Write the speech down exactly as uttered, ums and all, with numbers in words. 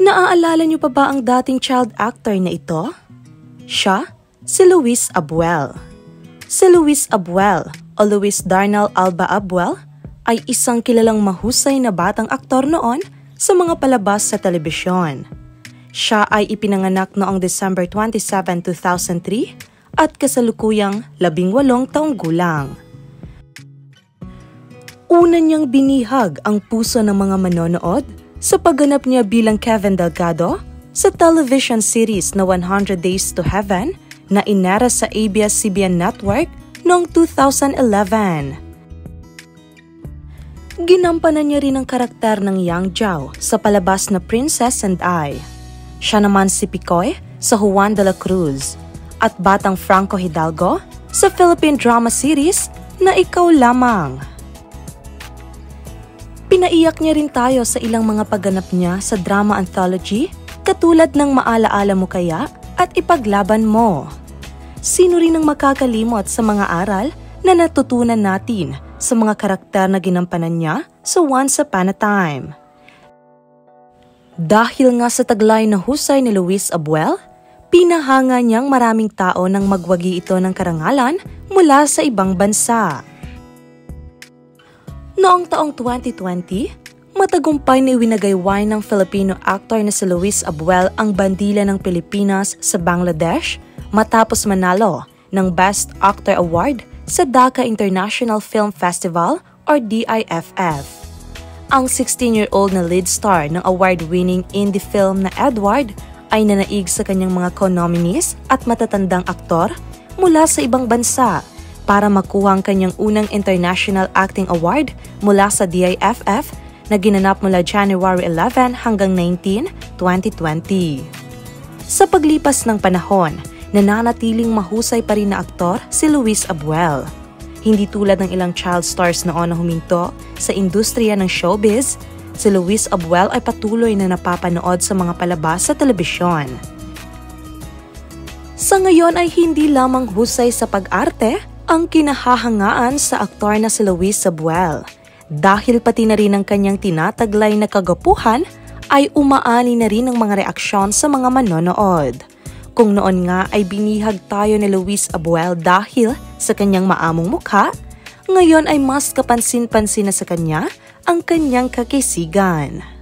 Naaalala niyo pa ba ang dating child actor na ito? Siya, si Luis Abuel. Si Luis Abuel o Luis Darnell Alba Abuel ay isang kilalang mahusay na batang aktor noon sa mga palabas sa telebisyon. Siya ay ipinanganak noong December twenty-seventh, two thousand three at kasalukuyang labing walong taong gulang. Una niyang binihag ang puso ng mga manonood sa pagganap niya bilang Kevin Delgado sa television series na one hundred Days to Heaven na inera sa A B S C B N Network noong two thousand eleven. Ginampanan niya rin ang karakter ng Yang Zhao sa palabas na Princess and I. Siya naman si Picoy sa Juan de la Cruz at Batang Franco Hidalgo sa Philippine drama series na Ikaw Lamang. Pinaiyak niya rin tayo sa ilang mga pagganap niya sa drama anthology katulad ng Maalaala Mo Kaya at Ipaglaban Mo. Sino rin ang makakalimot sa mga aral na natutunan natin sa mga karakter na ginampanan niya sa Once Upon a Time? Dahil nga sa taglay na husay ni Luis Abuel, pinahanga niyang maraming tao nang magwagi ito ng karangalan mula sa ibang bansa. Noong taong twenty twenty, matagumpay na iwinagayway ng Filipino actor na si Luis Abuel ang bandila ng Pilipinas sa Bangladesh matapos manalo ng Best Actor Award sa Dhaka International Film Festival or D I F F. Ang sixteen-year-old na lead star ng award-winning indie film na Edward ay nanaig sa kanyang mga co-nominees at matatandang aktor mula sa ibang bansa para makuha ang kanyang unang International Acting Award mula sa D I F F na ginanap mula January eleventh hanggang nineteenth, twenty twenty. Sa paglipas ng panahon, nananatiling mahusay pa rin na aktor si Luis Abuel. Hindi tulad ng ilang child stars noon na huminto sa industriya ng showbiz, si Luis Abuel ay patuloy na napapanood sa mga palabas sa telebisyon. Sa ngayon ay hindi lamang husay sa pag-arte ang kinahahangaan sa aktor na si Luis Abuel, dahil pati na rin ang kanyang tinataglay na kagapuhan ay umaani na rin ang mga reaksyon sa mga manonood. Kung noon nga ay binihag tayo ni Luis Abuel dahil sa kanyang maamong mukha, ngayon ay mas kapansin-pansin na sa kanya ang kanyang kakisigan.